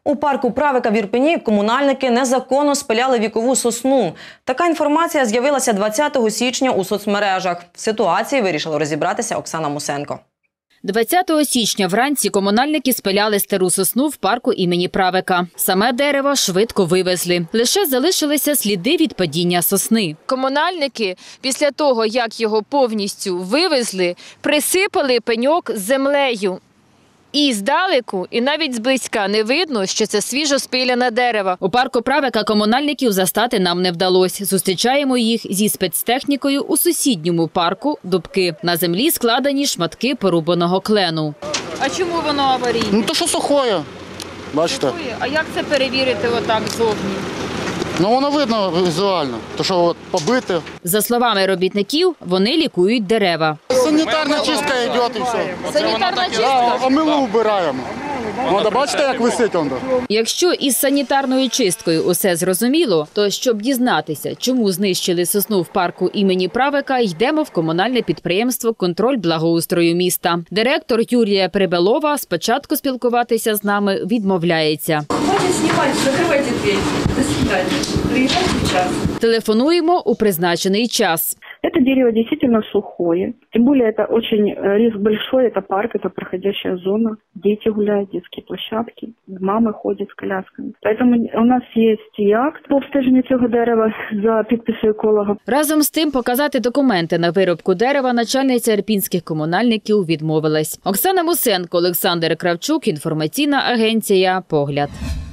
У парку Правика в Ірпені комунальники незаконно спиляли вікову сосну. Така інформація з'явилася 20 січня у соцмережах. В ситуації вирішила розібратися Оксана Мусенко. 20 січня вранці комунальники спиляли стару сосну в парку імені Правика. Саме дерево швидко вивезли. Лише залишилися сліди від падіння сосни. Комунальники після того, як його повністю вивезли, присипали пеньок землею. І здалеку, і навіть зблизька не видно, що це свіжо спиляне дерево. У парку Правика комунальників застати нам не вдалося. Зустрічаємо їх зі спецтехнікою у сусідньому парку Дубки. На землі складені шматки порубаного клену. А чому воно аварійне? Ну то що сухое, бачите. А як це перевірити отак зовні? Ну воно видно візуально, то що от побите. За словами робітників, вони лікують дерева. Санітарна чистка йде і все. Санітарна чистка? А ми вбираємо. Бачите, як висить воно? Якщо із санітарною чисткою усе зрозуміло, то щоб дізнатися, чому знищили сосну в парку імені Правика, йдемо в комунальне підприємство «Контроль благоустрою міста». Директор Юрія Прибелова спочатку спілкуватися з нами відмовляється. Хватит снимать, закрывайте дверь. До свидания. Приезжайте в час. Телефонуємо у призначений час. Это дерево действительно сухое. Тем более это очень риск большой. Это парк, это проходящая зона. Дети гуляют, детские площадки. Мамы ходят с колясками. Поэтому у нас есть и акт по обстеженню цього дерева за підписом еколога. Разом з тим показати документи на вирубку дерева начальниця ірпінських комунальників відмовилась. Оксана Мусенко, Олександр Кравчук, інформаційна агенція «Погляд».